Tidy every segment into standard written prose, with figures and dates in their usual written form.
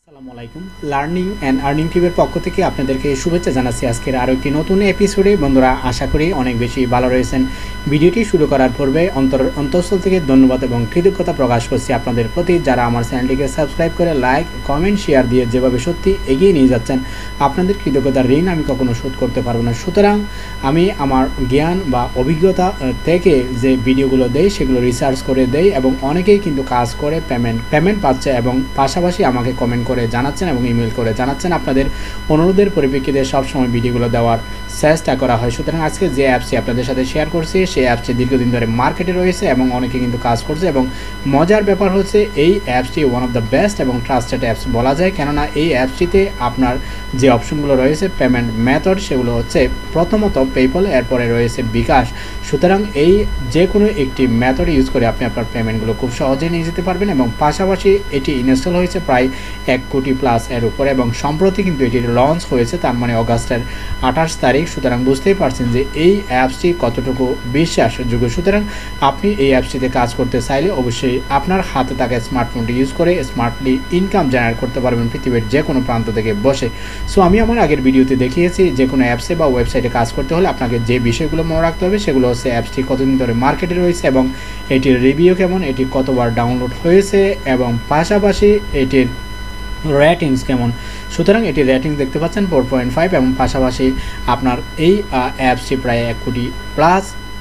আসসালামু আলাইকুম learning and earning টিভির পক্ষ থেকে আপনাদেরকে শুভেচ্ছা জানাচ্ছি আজকের আরও একটি নতুন এপিসোডে। বন্ধুরা, আশা করি অনেক বেশি ভালো রয়েছেন। ভিডিওটি শুরু করার পূর্বে অন্তঃস্থল থেকে ধন্যবাদ এবং কৃতজ্ঞতা প্রকাশ করছি আপনাদের প্রতি, যারা আমার চ্যানেলটিকে সাবস্ক্রাইব করে লাইক কমেন্ট শেয়ার দিয়ে যেভাবে সত্যি এগিয়ে নিয়ে যাচ্ছেন। আপনাদের কৃতজ্ঞতার ঋণ আমি কখনো শোধ করতে পারবো না। সুতরাং আমি আমার জ্ঞান বা অভিজ্ঞতা থেকে যে ভিডিওগুলো দেই সেগুলো রিসার্চ করে দেই এবং অনেকেই কিন্তু কাজ করে পেমেন্ট পাচ্ছে এবং পাশাপাশি আমাকে কমেন্ট করে জানাচ্ছেন এবং ইমেল করে জানাচ্ছেন। আপনাদের অনুরোধের পরিপ্রেক্ষিতে সবসময় ভিডিওগুলো দেওয়ার চেষ্টা করা হয়। সুতরাং আজকে যে অ্যাপসটি আপনাদের সাথে শেয়ার করছি সেই অ্যাপসটি দীর্ঘদিন ধরে মার্কেটে রয়েছে এবং অনেকে কিন্তু কাজ করছে এবং মজার ব্যাপার হচ্ছে এই অ্যাপসটি ওয়ান অফ দ্য বেস্ট এবং ট্রাস্টেড অ্যাপস বলা যায়। কেননা এই অ্যাপসটিতে আপনার যে অপশনগুলো রয়েছে পেমেন্ট মেথড সেগুলো হচ্ছে প্রথমত পেপ্যাল, এরপরে রয়েছে বিকাশ। সুতরাং এই যে কোনো একটি মেথড ইউজ করে আপনি আপনার পেমেন্টগুলো খুব সহজেই নিয়ে যেতে পারবেন এবং পাশাপাশি এটি ইনস্টল হয়েছে প্রায় 1 কোটি প্লাস এর উপরে এবং সম্প্রতি কিন্তু এটি লঞ্চ হয়েছে, তার মানে অগাস্টের 28 তারিখ। সুতরাং বুঝতেই পারছেন যে এই অ্যাপসটি কতটুকু বিশ্বাসযোগ্য। সুতরাং আপনি এই অ্যাপসটিতে কাজ করতে চাইলে অবশ্যই আপনার হাতে থাকা স্মার্টফোনটি ইউজ করে স্মার্টলি ইনকাম জেনারেট করতে পারবেন পৃথিবীর যে কোনো প্রান্ত থেকে বসে। সো আমি আমার আগের ভিডিওতে দেখিয়েছি যে কোনো অ্যাপসে বা ওয়েবসাইটে কাজ করতে হলে আপনাকে যে বিষয়গুলো মনে রাখতে হবে সেগুলো হচ্ছে অ্যাপসটি কতদিন ধরে মার্কেটে রয়েছে এবং এটির রিভিউ কেমন, এটি কতবার ডাউনলোড হয়েছে এবং পাশাপাশি এটির রেটিংস কেমন। সুতরাং এটি রেটিং দেখতে পাচ্ছেন 4.5 এবং পাশাপাশি আপনার এই অ্যাপসটি প্রায় 1 কোটি প্লাস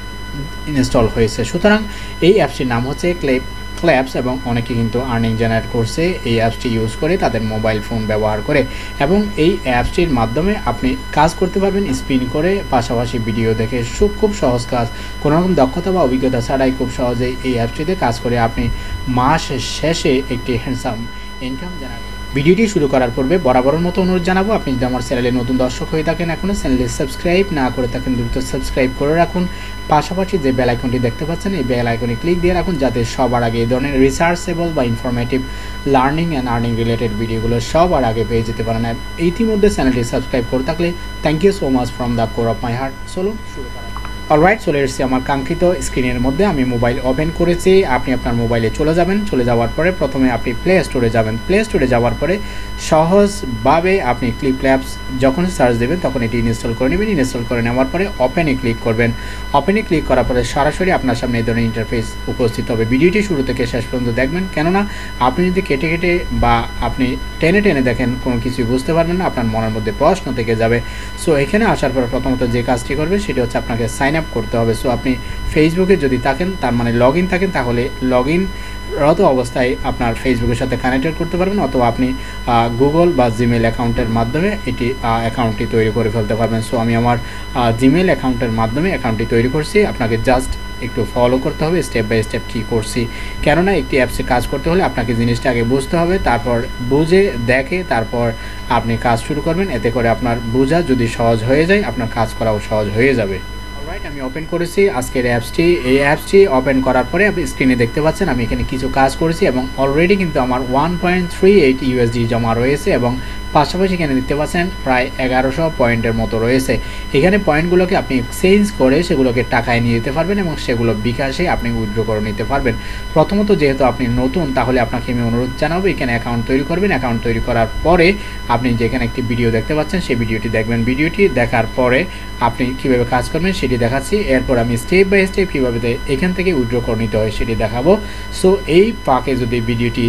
ইনস্টল হয়েছে। সুতরাং এই অ্যাপসটির নাম হচ্ছে ক্ল্যাপস এবং অনেকে কিন্তু আর্নিং জেনারেট করছে এই অ্যাপসটি ইউজ করে তাদের মোবাইল ফোন ব্যবহার করে এবং এই অ্যাপসটির মাধ্যমে আপনি কাজ করতে পারবেন স্পিন করে, পাশাপাশি ভিডিও দেখে। খুব সহজ কাজ, কোনো রকম দক্ষতা বা অভিজ্ঞতা ছাড়াই খুব সহজেই এই অ্যাপসটিতে কাজ করে আপনি মাস শেষে একটি হ্যান্ডসাম ইনকাম জেনারেট। ভিডিওটি শুরু করার পূর্বে বরাবরের মতো অনুরোধ জানাবো, আপনি যদি আমার চ্যানেলে নতুন দর্শক হয়ে থাকেন এখনও চ্যানেলে সাবস্ক্রাইব না করে থাকেন দ্রুত সাবস্ক্রাইব করে রাখুন। পাশাপাশি যে বেল আইকনটি দেখতে পাচ্ছেন এই বেল আইকনে ক্লিক দিয়ে রাখুন যাতে সবার আগে এই ধরনের রিসার্চেবল বা informative learning and earning related ভিডিওগুলো সবার আগে পেয়ে যেতে পারেন। ইতিমধ্যে চ্যানেলটি সাবস্ক্রাইব করে থাকলে thank you so much from the core of my heart. চলুন শুরু করা। অলরাইট, চলে এসেছি আমার কাঙ্ক্ষিত স্ক্রিনের মধ্যে। আমি মোবাইল ওপেন করেছি। আপনি আপনার মোবাইলে চলে যাবেন। চলে যাওয়ার পরে প্রথমে আপনি প্লে স্টোরে যাবেন। প্লে স্টোরে যাওয়ার পরে সহজভাবে আপনি ক্ল্যাপস যখন সার্চ দেবেন তখন এটি ইনস্টল করে নেবেন। ইনস্টল করে নেওয়ার পরে ওপেনে ক্লিক করবেন। ওপেনে ক্লিক করার পরে সরাসরি আপনার সামনে এই ধরনের ইন্টারফেস উপস্থিত হবে। ভিডিওটি শুরু থেকে শেষ পর্যন্ত দেখবেন, কেননা আপনি যদি কেটে কেটে বা আপনি টেনে টেনে দেখেন কোনো কিছুই বুঝতে পারবেন না, আপনার মনের মধ্যে প্রশ্ন থেকে যাবে। সো এখানে আসার পর প্রথমত যে কাজটি করবে সেটি হচ্ছে আপনাকে সাইন আপ করতে হবে। সো আপনি ফেসবুকে যদি থাকেন, তার মানে লগ ইন থাকেন, তাহলে লগ ইন রত অবস্থায় আপনার ফেসবুকের সাথে কানেক্টেড করতে পারবেন, অথবা আপনি গুগল বা জিমেল অ্যাকাউন্টের মাধ্যমে এটি অ্যাকাউন্টটি তৈরি করে ফেলতে পারবেন। সো আমি আমার জিমেল অ্যাকাউন্টের মাধ্যমে অ্যাকাউন্টটি তৈরি করছি। আপনাকে জাস্ট একটু ফলো করতে হবে স্টেপ বাই স্টেপ কী করছি, কেননা একটি অ্যাপসে কাজ করতে হলে আপনাকে জিনিসটা আগে বুঝতে হবে, তারপর বুঝে দেখে তারপর আপনি কাজ শুরু করবেন। এতে করে আপনার বোঝা যদি সহজ হয়ে যায় আপনার কাজ করাও সহজ হয়ে যাবে। অলরাইট, আমি ওপেন করেছি আজকের অ্যাপসটি। এই অ্যাপসটি ওপেন করার পরে আপনি স্ক্রিনে দেখতে পাচ্ছেন আমি এখানে কিছু কাজ করেছি এবং অলরেডি কিন্তু আমার 1.38 ইউএসডি জমা রয়েছে এবং পাশাপাশি এখানে দেখতে পাচ্ছেন প্রায় 1100 পয়েন্টের মতো রয়েছে। এখানে পয়েন্টগুলোকে আপনি এক্সচেঞ্জ করে সেগুলোকে টাকায় নিয়ে যেতে পারবেন এবং সেগুলো বিকাশে আপনি উইথড্র করে নিতে পারবেন। প্রথমত যেহেতু আপনি নতুন, তাহলে আপনাকে আমি অনুরোধ জানাবো এখানে অ্যাকাউন্ট তৈরি করবেন। অ্যাকাউন্ট তৈরি করার পরে আপনি যেখানে একটি ভিডিও দেখতে পাচ্ছেন সেই ভিডিওটি দেখবেন। ভিডিওটি দেখার পরে আপনি কীভাবে কাজ করবেন সেটি দেখাচ্ছি। এরপর আমি স্টেপ বাই স্টেপ কীভাবে এখান থেকে উইথড্র করে নিতে হয় সেটি দেখাবো। সো এই ফাঁকে যদি ভিডিওটি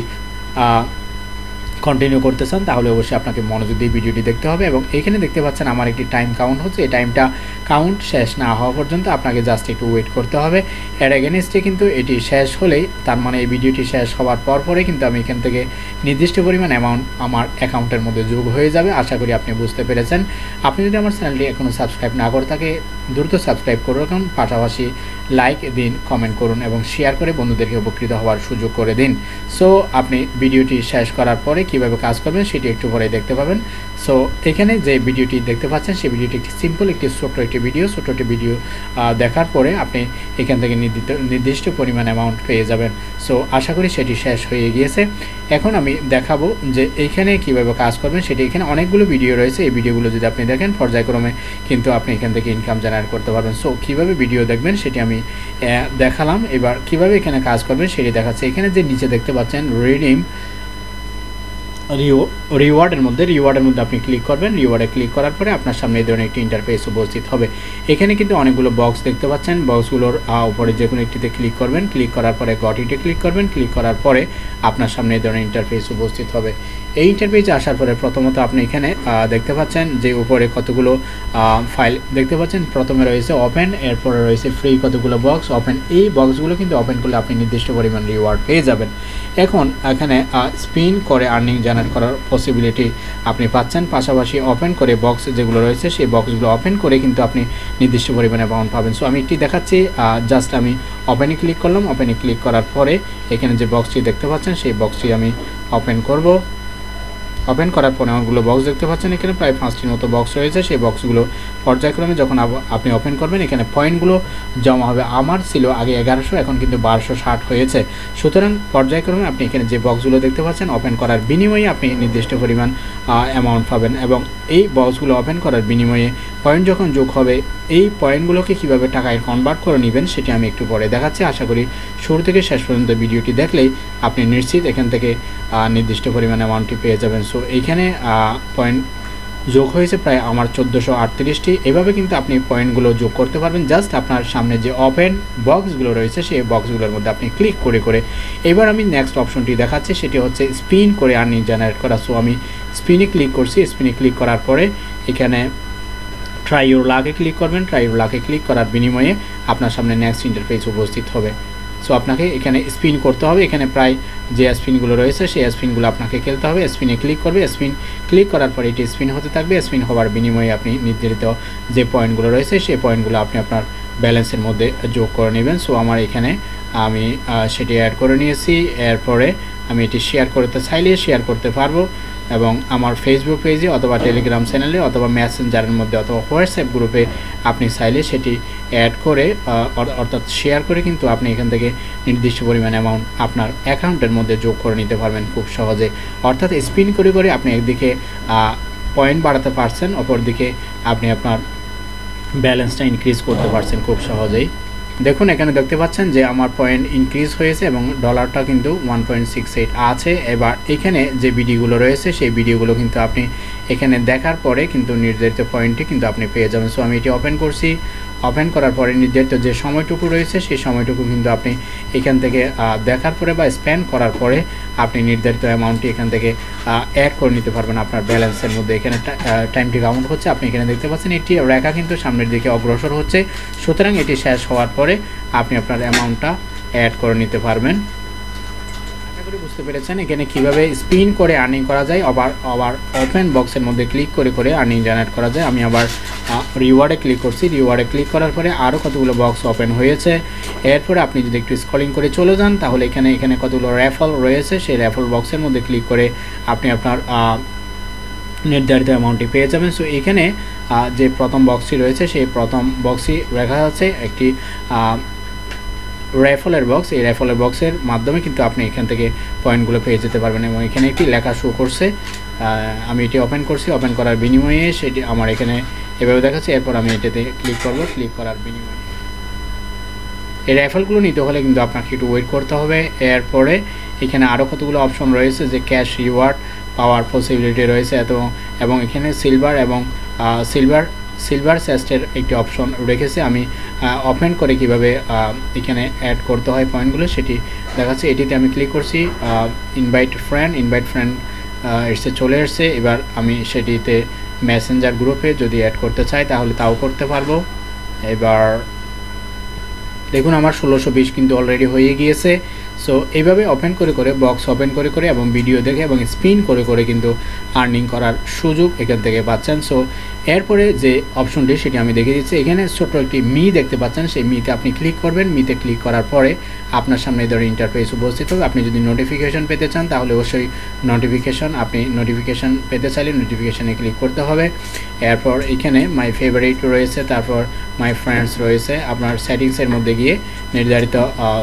কন্টিনিউ করতে চান তাহলে অবশ্যই আপনাকে মনোযোগ দিয়ে ভিডিওটি দেখতে হবে এবং এখানে দেখতে পাচ্ছেন আমার একটি টাইম কাউন্ট হচ্ছে। এই টাইমটা কাউন্ট শেষ না হওয়া পর্যন্ত আপনাকে জাস্ট একটু ওয়েট করতে হবে। এর এগেনস্টে কিন্তু এটি শেষ হলেই, তার মানে এই ভিডিওটি শেষ হওয়ার পরে কিন্তু আমি এখান থেকে নির্দিষ্ট পরিমাণ অ্যামাউন্ট আমার অ্যাকাউন্টের মধ্যে যোগ হয়ে যাবে। আশা করি আপনি বুঝতে পেরেছেন। আপনি যদি আমার চ্যানেলটি এখনও সাবস্ক্রাইব না করে থাকে দ্রুত সাবস্ক্রাইব করে রাখুন, পাশাপাশি লাইক দিন, কমেন্ট করুন এবং শেয়ার করে বন্ধুদেরকে উপকৃত হওয়ার সুযোগ করে দিন। সো আপনি ভিডিওটি শেষ করার পরে কীভাবে কাজ করবেন সেটি একটু পরে দেখতে পাবেন। সো এখানে যে ভিডিওটি দেখতে পাচ্ছেন সেই ভিডিওটি একটি সিম্পল একটি ছোট্ট একটি ভিডিও দেখার পরে আপনি এখান থেকে নির্দিষ্ট পরিমাণ অ্যামাউন্ট পেয়ে যাবেন। সো আশা করি সেটি শেষ হয়ে গিয়েছে। এখন আমি দেখাবো যে এইখানে কীভাবে কাজ করবেন সেটি। এখানে অনেকগুলো ভিডিও রয়েছে, এই ভিডিওগুলো যদি আপনি দেখেন পর্যায়ক্রমে কিন্তু আপনি এখান থেকে ইনকাম জেনারেট করতে পারবেন। সো কীভাবে ভিডিও দেখবেন সেটি আমি দেখালাম। এবার কীভাবে এখানে কাজ করবেন সেটি দেখাচ্ছে। এখানে যে নিচে দেখতে পাচ্ছেন রিডিম রিওয়ার্ডের মধ্যে আপনি ক্লিক করবেন। রিওয়ার্ডে ক্লিক করার পরে আপনার সামনে এই ধরনের একটি ইন্টারফেস উপস্থিত হবে। এখানে কিন্তু অনেকগুলো বক্স দেখতে পাচ্ছেন। বক্সগুলোর উপরে যে কোনো একটিতে ক্লিক করবেন। ক্লিক করার পরে গট ইটে ক্লিক করবেন। ক্লিক করার পরে আপনার সামনে এই ধরনের ইন্টারফেস উপস্থিত হবে। এই ইন্টারফেসে আসার পরে প্রথমত আপনি এখানে দেখতে পাচ্ছেন যে উপরে কতগুলো ফাইল দেখতে পাচ্ছেন। প্রথমে রয়েছে ওপেন, এরপরে রয়েছে ফ্রি কতগুলো বক্স ওপেন। এই বক্সগুলো কিন্তু ওপেন করলে আপনি নির্দিষ্ট পরিমাণ রিওয়ার্ড পেয়ে যাবেন। এখন এখানে স্পিন করে আর্নিং জেনারেট করার পসিবিলিটি আপনি পাচ্ছেন। পাশাপাশি ওপেন করে বক্স যেগুলো রয়েছে সেই বক্সগুলো ওপেন করে কিন্তু আপনি নির্দিষ্ট পরিমাণে অ্যামাউন্ট পাবেন। সো আমি একটি দেখাচ্ছি। জাস্ট আমি ওপেনে ক্লিক করলাম। ওপেনে ক্লিক করার পরে এখানে যে বক্সটি দেখতে পাচ্ছেন সেই বক্সটি আমি ওপেন করব। ওপেন করার পরে অনেকগুলো বক্স দেখতে পাচ্ছেন। এখানে প্রায় 5টির মতো বক্স রয়েছে। সেই বক্সগুলো পর্যায়ক্রমে যখন আপনি ওপেন করবেন এখানে পয়েন্টগুলো জমা হবে। আমার ছিল আগে 1100, এখন কিন্তু 1260 হয়েছে। সুতরাং পর্যায়ক্রমে আপনি এখানে যে বক্সগুলো দেখতে পাচ্ছেন ওপেন করার বিনিময়ে আপনি নির্দিষ্ট পরিমাণ অ্যামাউন্ট পাবেন। এবং এই বক্সগুলো ওপেন করার বিনিময়ে পয়েন্ট যখন যোগ হবে, এই পয়েন্টগুলোকে কীভাবে টাকায় কনভার্ট করে নেবেন সেটি আমি একটু পরে দেখাচ্ছি। আশা করি শুরু থেকে শেষ পর্যন্ত ভিডিওটি দেখলেই আপনি নিশ্চিত এখান থেকে নির্দিষ্ট পরিমাণ অ্যামাউন্টটি পেয়ে যাবেন। সো এইখানে পয়েন্ট যোগ হয়েছে প্রায় আমার 1438টি। এভাবে কিন্তু আপনি পয়েন্টগুলো যোগ করতে পারবেন। জাস্ট আপনার সামনে যে ওপেন বক্সগুলো রয়েছে সেই বক্সগুলোর মধ্যে আপনি ক্লিক করে করে। এবার আমি নেক্সট অপশনটি দেখাচ্ছি, সেটি হচ্ছে স্পিন করে আর্নিং জেনারেট করা। সো আমি স্পিনে ক্লিক করছি। স্পিনে ক্লিক করার পরে এখানে ট্রাই ইউর লাকে ক্লিক করবেন। ট্রাই ইউর লাকে ক্লিক করার বিনিময়ে আপনার সামনে নেক্সট ইন্টারফেস উপস্থিত হবে। সো আপনাকে এখানে স্পিন করতে হবে। এখানে প্রায় যে স্পিনগুলো রয়েছে সেই স্পিনগুলো আপনাকে খেলতে হবে। স্পিনে ক্লিক করবে। স্পিন ক্লিক করার পরে এটি স্পিন হতে থাকবে। স্পিন হওয়ার বিনিময়ে আপনি নির্ধারিত যে পয়েন্টগুলো রয়েছে সেই পয়েন্টগুলো আপনি আপনার ব্যালেন্সের মধ্যে যোগ করে নেবেন। সো আমার এখানে আমি সেটি অ্যাড করে নিয়েছি। এরপরে আমি এটি শেয়ার করতে চাইলে শেয়ার করতে পারবো, এবং আমার ফেসবুক পেজে অথবা টেলিগ্রাম চ্যানেলে অথবা মেসেঞ্জারের মধ্যে অথবা হোয়াটসঅ্যাপ গ্রুপে আপনি চাইলে সেটি অ্যাড করে অর্থাৎ শেয়ার করে কিন্তু আপনি এখান থেকে নির্দিষ্ট পরিমাণ অ্যামাউন্ট আপনার অ্যাকাউন্টের মধ্যে যোগ করে নিতে পারবেন খুব সহজে। অর্থাৎ স্পিন করে করে আপনি একদিকে পয়েন্ট বাড়াতে পারছেন, অপরদিকে আপনি আপনার ব্যালেন্সটা ইনক্রিজ করতে পারছেন খুব সহজেই। দেখুন এখানে দেখতে পাচ্ছেন যে আমার পয়েন্ট ইনক্রিজ হয়েছে এবং ডলারটা কিন্তু 1.68 আছে। এবার এখানে যে ভিডিওগুলো রয়েছে সেই ভিডিওগুলো কিন্তু আপনি এখানে দেখার পরে কিন্তু নির্ধারিত পয়েন্টটি কিন্তু আপনি পেয়ে যাবেন। সো আমি এটি ওপেন করছি। ওপেন করার পরে নির্ধারিত যে সময়টুকু রয়েছে সেই সময়টুকু কিন্তু আপনি এখান থেকে দেখার পরে বা স্পেন্ড করার পরে আপনি নির্ধারিত অ্যামাউন্টটি এখান থেকে অ্যাড করে নিতে পারবেন আপনার ব্যালেন্সের মধ্যে। এখানে টাইমটি কাউন্ট হচ্ছে, আপনি এখানে দেখতে পাচ্ছেন এটি রেখা কিন্তু সামনের দিকে অগ্রসর হচ্ছে। সুতরাং এটি শেষ হওয়ার পরে আপনি আপনার অ্যামাউন্টটা অ্যাড করে নিতে পারবেন। বুঝতে পেরেছেন এখানে কিভাবে স্পিন করে আর্নিং করা যায়, আবার ওপেন বক্সের মধ্যে ক্লিক করে করে আর্নিং জেনারেট করা যায়। আমি আবার রিওয়ার্ডে ক্লিক করছি। রিওয়ার্ডে ক্লিক করার পরে আরও কতগুলো বক্স ওপেন হয়েছে। এরপরে আপনি যদি একটু স্ক্রলিং করে চলে যান তাহলে এখানে কতগুলো র্যাফল রয়েছে। সেই র্যাফল বক্সের মধ্যে ক্লিক করে আপনি আপনার নির্ধারিত অ্যামাউন্টটি পেয়ে যাবেন। সো এখানে যে প্রথম বক্সটি রয়েছে সেই প্রথম বক্সটি দেখা যাচ্ছে একটি র্যাফলের বক্স। এই র্যাফলের বক্সের মাধ্যমে কিন্তু আপনি এখান থেকে পয়েন্টগুলো পেয়ে যেতে পারবেন এবং এখানে একটি লেখা শো করছে। আমি এটি ওপেন করছি। ওপেন করার বিনিময়ে সেটি আমার এখানে এভাবে দেখাচ্ছে। এরপর আমি এটাতে ক্লিক করব। ক্লিক করার বিনিময়ে এই র্যাফলগুলো নিতে হলে কিন্তু আপনাকে একটু ওয়েট করতে হবে। এরপরে এখানে আরও কতগুলো অপশন রয়েছে যে ক্যাশ রিওয়ার্ড পাওয়ার পসিবিলিটি রয়েছে এবং এখানে সিলভার এবং সিলভার চেস্টের একটি অপশন রেখেছে। আমি ওপেন করে কিভাবে এখানে অ্যাড করতে হয় পয়েন্টগুলো সেটি দেখাচ্ছে। এটিতে আমি ক্লিক করছি। ইনভাইট ফ্রেন্ড এসে চলে এসছে। এবার আমি সেটিতে মেসেঞ্জার গ্রুপে যদি অ্যাড করতে চাই তাহলে তাও করতে পারবো। এবার দেখুন আমার 1620 কিন্তু অলরেডি হয়ে গিয়েছে। সো এইভাবে ওপেন করে করে বক্স ওপেন করে করে এবং ভিডিও দেখে এবং স্পিন করে করে কিন্তু আর্নিং করার সুযোগ এখান থেকে পাচ্ছেন। সো এরপরে যে অপশনটি সেটি আমি দেখিয়ে দিচ্ছি। এখানে ছোট্ট একটি মি দেখতে পাচ্ছেন, সেই মিতে আপনি ক্লিক করবেন। মিতে ক্লিক করার পরে আপনার সামনে এই ধরনের ইন্টারফেস উপস্থিত হবে। আপনি যদি নোটিফিকেশন পেতে চান তাহলে অবশ্যই নোটিফিকেশন পেতে চাইলে নোটিফিকেশানে ক্লিক করতে হবে। এরপর এখানে মাই ফেভারিট রয়েছে, তারপর মাই ফ্রেন্ডস রয়েছে। আপনার সেটিংসের মধ্যে গিয়ে নির্ধারিত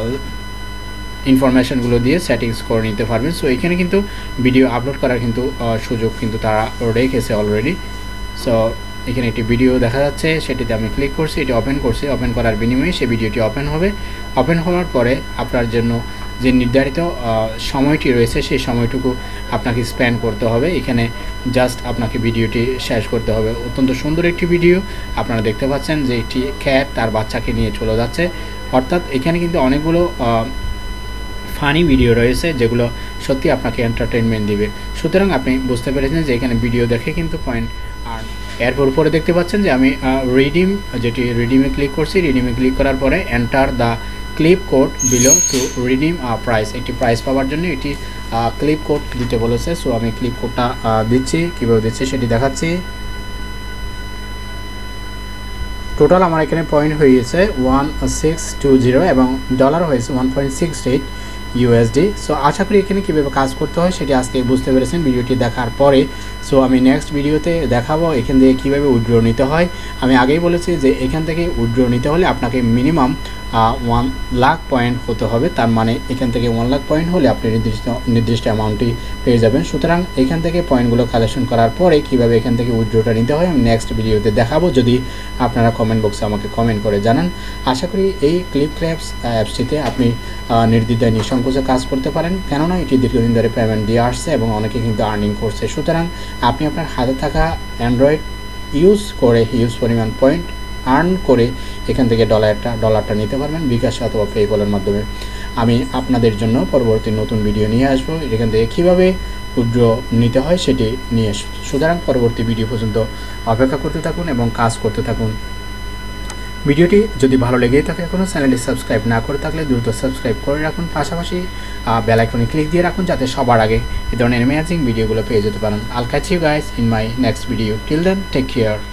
ইনফরমেশনগুলো দিয়ে সেটিংস করে নিতে পারবেন। সো এখানে কিন্তু ভিডিও আপলোড করার কিন্তু সুযোগ কিন্তু তারা রেখেছে অলরেডি। সো এখানে একটি ভিডিও দেখা যাচ্ছে, সেটিতে আমি ক্লিক করছি। এটি ওপেন করছি। ওপেন করার বিনিময়ে সেই ভিডিওটি ওপেন হবে। ওপেন হওয়ার পরে আপনার জন্য যে নির্ধারিত সময়টি রয়েছে সেই সময়টুকু আপনাকে স্পেন্ড করতে হবে। এখানে জাস্ট আপনাকে ভিডিওটি শেষ করতে হবে। অত্যন্ত সুন্দর একটি ভিডিও আপনারা দেখতে পাচ্ছেন যে একটি ক্যাট তার বাচ্চাকে নিয়ে চলে যাচ্ছে। অর্থাৎ এখানে কিন্তু অনেকগুলো ফানি ভিডিও রয়েছে যেগুলো সত্যি আপনাকে এন্টারটেনমেন্ট দিবে। সুতরাং আপনি বুঝতে পেরেছেন যে এখানে ভিডিও দেখে কিন্তু পয়েন্ট আর্ন। এরপর উপরে দেখতে পাচ্ছেন যে আমি রিডিম, যেটি রিডিমে ক্লিক করছি। রিডিমে ক্লিক করার পরে enter the clip code below to redeem prize, একটি প্রাইস পাওয়ার জন্য এটি ক্লিপ কোড দিতে বলেছে। সো আমি ক্লিপ কোডটা দিচ্ছি, কীভাবে দিচ্ছি সেটি দেখাচ্ছি। টোটাল আমার এখানে পয়েন্ট হয়েছে 1620 এবং ডলার হয়েছে 1.68 ইউএসডি। সো আশা করি এখানে কীভাবে কাজ করতে হয় সেটি আজকে বুঝতে পেরেছেন ভিডিওটি দেখার পরে। সো আমি নেক্সট ভিডিওতে দেখাবো এখান থেকে কীভাবে উইথড্র নিতে হয়। আমি আগেই বলেছি যে এখান থেকে উইথড্র নিতে হলে আপনাকে মিনিমাম 1 লাখ পয়েন্ট হতে হবে। তার মানে এখান থেকে 1 লাখ পয়েন্ট হলে আপনি নির্দিষ্ট অ্যামাউন্টটি পেয়ে যাবেন। সুতরাং এখান থেকে পয়েন্টগুলো কালেকশন করার পরে কীভাবে এখান থেকে উইথড্রটা নিতে হয় আমি নেক্সট ভিডিওতে দেখাবো, যদি আপনারা কমেন্ট বক্সে আমাকে কমেন্ট করে জানান। আশা করি এই ক্লিপক্র্যাপস অ্যাপসটিতে আপনি নির্দ্বিধায় নিঃসংকোচে কাজ করতে পারেন, কেননা এটি দীর্ঘদিন ধরে পেমেন্ট দিয়ে আসছে এবং অনেকে কিন্তু আর্নিং করছে। সুতরাং আপনি আপনার হাতে থাকা অ্যান্ড্রয়েড ইউজ করে হিউজ পরিমাণ পয়েন্ট আর্ন করে এখান থেকে ডলারটা নিতে পারবেন বিকাশ অথবা পেপ্যালের মাধ্যমে। আমি আপনাদের জন্য পরবর্তী নতুন ভিডিও নিয়ে আসবো এখান থেকে কীভাবে উইথড্র নিতে হয় সেটি নিয়ে। সুতরাং পরবর্তী ভিডিও পর্যন্ত অপেক্ষা করতে থাকুন এবং কাজ করতে থাকুন। ভিডিওটি যদি ভালো লেগেই থাকে এখনও চ্যানেলটি সাবস্ক্রাইব না করে থাকলে দ্রুত সাবস্ক্রাইব করে রাখুন, পাশাপাশি বেল আইকনে ক্লিক দিয়ে রাখুন যাতে সবার আগে এই ধরনের অ্যামেজিং ভিডিওগুলো পেয়ে যেতে পারেন। I'll catch you guys in my next video. Till then, take care.